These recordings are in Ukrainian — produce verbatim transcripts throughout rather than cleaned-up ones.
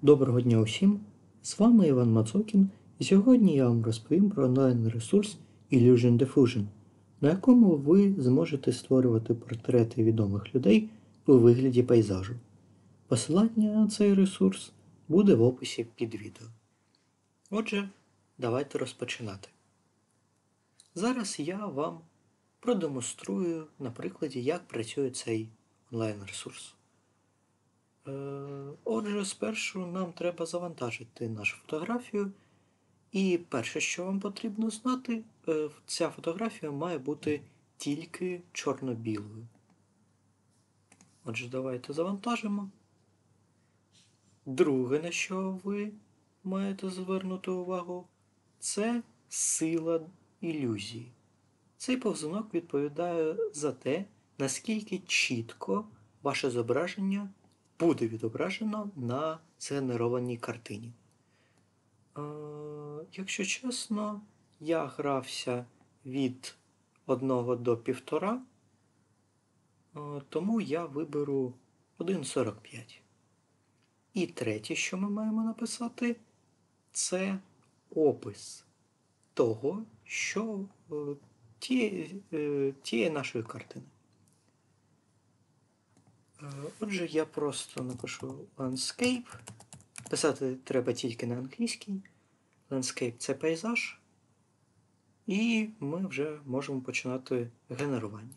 Доброго дня усім! З вами Іван Мацокін, і сьогодні я вам розповім про онлайн-ресурс Illusion Diffusion, на якому ви зможете створювати портрети відомих людей у вигляді пейзажу. Посилання на цей ресурс буде в описі під відео. Отже, давайте розпочинати. Зараз я вам продемонструю на прикладі, як працює цей онлайн-ресурс. Отже, спершу нам треба завантажити нашу фотографію. І перше, що вам потрібно знати, ця фотографія має бути тільки чорно-білою. Отже, давайте завантажимо. Друге, на що ви маєте звернути увагу, це сила ілюзії. Цей повзунок відповідає за те, наскільки чітко ваше зображення буде відображено на згенерованій картині. Е, якщо чесно, я грався від одного до півтора, е, тому я виберу один сорок п'ять. І третє, що ми маємо написати, це опис того, що е, ті, е, тієї нашої картини. Отже, я просто напишу landscape. Писати треба тільки на англійській. Landscape – це пейзаж. І ми вже можемо починати генерування.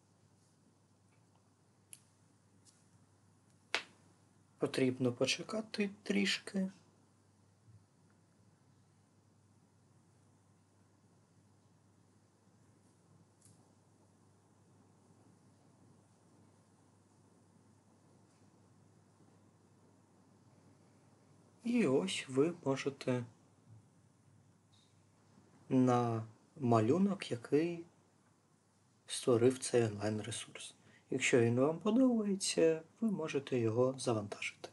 Потрібно почекати трішки. І ось ви можете на малюнок, який створив цей онлайн-ресурс. Якщо він вам подобається, ви можете його завантажити.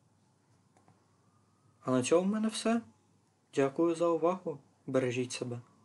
А на цьому в мене все. Дякую за увагу. Бережіть себе.